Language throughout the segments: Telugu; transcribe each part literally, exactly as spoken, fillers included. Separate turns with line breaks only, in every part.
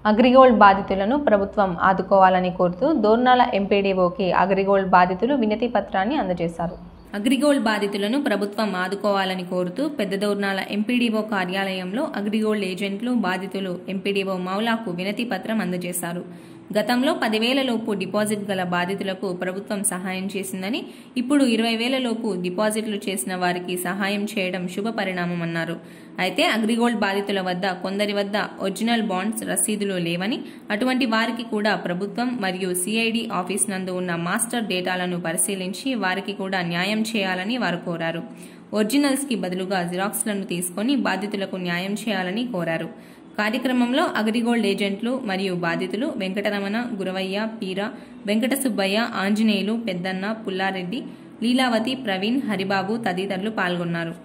అగ్రిగోల్డ్ బాధితులను ప్రభుత్వం ఆదుకోవాలని కోరుతూ దోర్నాల ఎంపీడీఓకి అగ్రిగోల్డ్ బాధితులు వినతి పత్రాన్ని అందజేశారు. అగ్రిగోల్డ్ బాధితులను ప్రభుత్వం ఆదుకోవాలని కోరుతూ పెద్ద దోర్నాల ఎంపీడీఓ కార్యాలయంలో అగ్రిగోల్డ్ ఏజెంట్లు బాధితులు ఎంపీడీఓ మౌలాకు వినతి పత్రం అందజేశారు. గతంలో పదివేల లోపు డిపాజిట్ గల బాధితులకు ప్రభుత్వం సహాయం చేసిందని, ఇప్పుడు ఇరవై వేల లోపు డిపాజిట్లు చేసిన వారికి సహాయం చేయడం శుభ పరిణామమన్నారు. అయితే అగ్రిగోల్డ్ బాధితుల వద్ద కొందరి వద్ద ఒరిజినల్ బాండ్స్ రసీదులు లేవని, అటువంటి వారికి కూడా ప్రభుత్వం మరియు సిఐడి ఆఫీస్ నందు ఉన్న మాస్టర్ డేటాలను పరిశీలించి వారికి కూడా న్యాయం చేయాలని వారు కోరారు. ఒరిజినల్స్ కి బదులుగా జిరాక్స్లను తీసుకుని బాధితులకు న్యాయం చేయాలని కోరారు. కార్యక్రమంలో అగ్రిగోల్డ్ ఏజెంట్లు మరియు బాధితులు వెంకటరమణ, గురవయ్య, పీర, వెంకట సుబ్బయ్య, ఆంజనేయులు, పెద్దన్న, పుల్లారెడ్డి, లీలావతి, ప్రవీణ్, హరిబాబు తదితరులు పాల్గొన్నారు.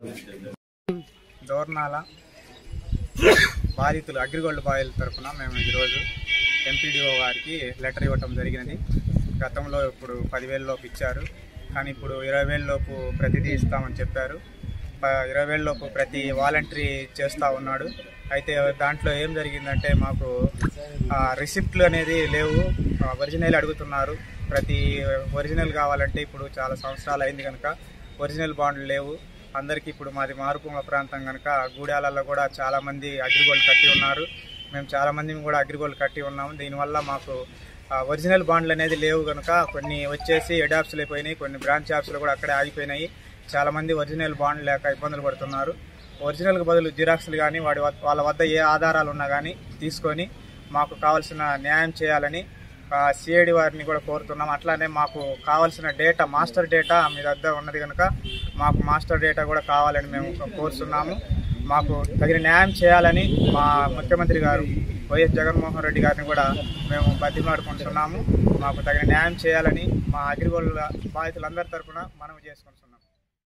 దోర్నాల బాధితులు అగ్రిగోల్డ్ బాధితుల తరఫున మేము ఈరోజు ఎంపీడీఓ గారికి లెటర్ ఇవ్వటం జరిగినది. గతంలో ఇప్పుడు పదివేల లోపు ఇచ్చారు, కానీ ఇప్పుడు ఇరవై వేల లోపు ప్రతిదీ ఇస్తామని చెప్పారు. ఇరవై వేల లోపు ప్రతి వాలంటరీ చేస్తూ ఉన్నాడు. అయితే దాంట్లో ఏం జరిగిందంటే మాకు రిసిప్ట్లు అనేది లేవు, ఒరిజినల్ అడుగుతున్నారు. ప్రతి ఒరిజినల్ కావాలంటే ఇప్పుడు చాలా సంవత్సరాలు అయింది కనుక ఒరిజినల్ బాండ్లు లేవు అందరికీ. ఇప్పుడు మాది మారుమూల ప్రాంతం కనుక గూడాలలో కూడా చాలామంది అగ్రిగోల్డ్ కట్టి ఉన్నారు. మేము చాలామంది కూడా అగ్రిగోల్డ్ కట్టి ఉన్నాము. దీనివల్ల మాకు ఒరిజినల్ బాండ్లు అనేది లేవు కనుక కొన్ని వచ్చేసి హెడ్ ఆఫీసులు అయిపోయినాయి, కొన్ని బ్రాంచ్ ఆఫీసులు కూడా అక్కడే ఆగిపోయినాయి. చాలామంది ఒరిజినల్ బాండ్ లేక ఇబ్బందులు పడుతున్నారు. ఒరిజినల్కి బదులు జిరాక్స్లు కానీ వాడి వాళ్ళ వద్ద ఏ ఆధారాలు ఉన్నా కానీ తీసుకొని మాకు కావాల్సిన న్యాయం చేయాలని సిఐడి వారిని కూడా కోరుతున్నాం. అట్లానే మాకు కావాల్సిన డేటా మాస్టర్ డేటా మీ వద్ద ఉన్నది కనుక మాకు మాస్టర్ డేటా కూడా కావాలని మేము కోరుతున్నాము. మాకు తగిన న్యాయం చేయాలని మా ముఖ్యమంత్రి గారు వైఎస్ జగన్మోహన్ రెడ్డి గారిని కూడా మేము బతిమాడుకుంటున్నాము. మాకు తగిన న్యాయం చేయాలని మా అగ్రిగోల్డ్ బాధితులందరి తరఫున మనవి చేసుకుంటున్నాం.